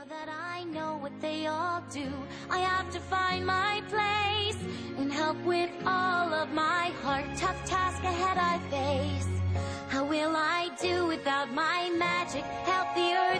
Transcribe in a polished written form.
Now that I know what they all do, I have to find my place and help with all of my heart. Tough task ahead I face. How will I do without my magic? Help the earth